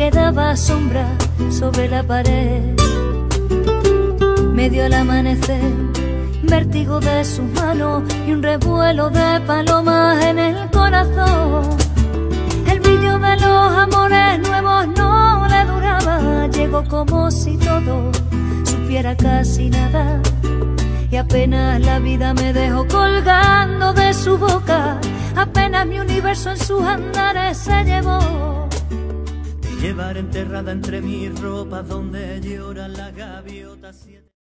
quedaba sombra sobre la pared. Me dio el amanecer, vértigo de sus manos y un revuelo de palomas en el corazón. El brillo de los amores nuevos no le duraba, llegó como si todo supiera casi nada. Y apenas la vida me dejó colgando de su boca, apenas mi universo en sus andares se llevó. Te llevaré enterrada entre mis ropas donde lloran las gaviotas.